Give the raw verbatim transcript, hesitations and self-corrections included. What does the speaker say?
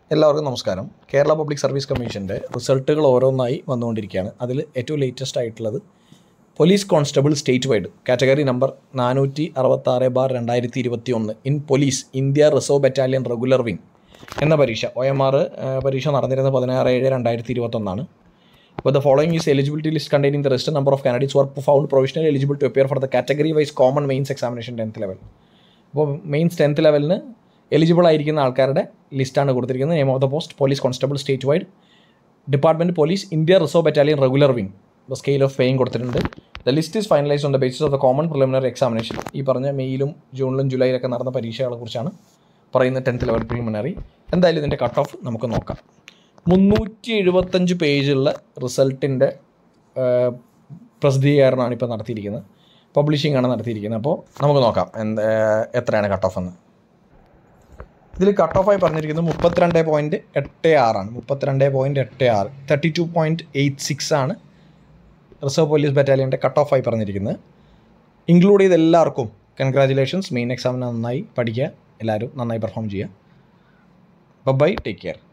എല്ലാവർക്കും നമസ്കാരം. Kerala public service കമ്മീഷൻ്റെ റിസൾട്ടുകൾ ഓരോന്നായി വന്നുകൊണ്ടിരിക്കുകയാണ്. അതിൽ ഏറ്റവും ലേറ്റസ്റ്റ് ആയിട്ടുള്ളത് police constable state wide category number നാനൂറ്റി അറുപത്താറ് ബാർ രണ്ടായിരത്തി ഇരുപത്തി ഒന്ന് in police India reserve battalion regular wing എന്ന പരീക്ഷ ഒ എം ആർ പരീക്ഷ നടന്നിരുന്നത് പതിനാറ് ഏഴ് രണ്ടായിരത്തി ഇരുപത്തൊന്നാണ്. അപ്പോൾ the following is eligibility list containing the rest number of candidates were found provisional eligible to appear for the category wise common mains examination tenth level. അപ്പോൾ മെയിൻസ് ടെൻത്ത് ലെവലിന് eligible ആയിരിക്കുന്ന ആൾക്കാരുടെ ലിസ്റ്റാണ് കൊടുത്തിരിക്കുന്നത്. Name of the post police constable state wide, department police India reserve battalion regular wing. The scale of paying കൊടുത്തിട്ടുണ്ട്. The list is finalise on the basis of the common preliminary examination. ഈ പറഞ്ഞ മെയിലും ജൂണിലും ജൂലൈയിലൊക്കെ നടന്ന പരീക്ഷകളെ കുറിച്ചാണ് പറയുന്നത്. Tenth level preliminary. എന്തായാലും ഇതിൻ്റെ കട്ട് ഓഫ് നമുക്ക് നോക്കാം. മുന്നൂറ്റി എഴുപത്തഞ്ച് പേജുള്ള റിസൾട്ടിൻ്റെ പ്രസിദ്ധീകരണമാണ് ഇപ്പോൾ നടത്തിയിരിക്കുന്നത്. പബ്ലിഷിംഗ് ആണ് നടത്തിയിരിക്കുന്നത്. അപ്പോൾ നമുക്ക് നോക്കാം എന്താ എത്രയാണ് കട്ട് ഓഫ് എന്ന്. ഇതിൽ കട്ട് ഓഫായി പറഞ്ഞിരിക്കുന്നത് മുപ്പത്തിരണ്ട് പോയിൻറ്റ് എട്ട് ആറാണ്. മുപ്പത്തിരണ്ട് പോയിൻറ്റ് എട്ട് ആറ് thirty two point eight six ആണ് റിസർവ് പോലീസ് ബറ്റാലിയൻ്റെ കട്ട് ഓഫായി പറഞ്ഞിരിക്കുന്നത്. ഇൻക്ലൂഡ് ചെയ്ത് എല്ലാവർക്കും കൺഗ്രാജുലേഷൻസ്. മെയിൻ എക്സാമിന് നന്നായി പഠിക്കുക, എല്ലാവരും നന്നായി പെർഫോം ചെയ്യുക. Bye, take care.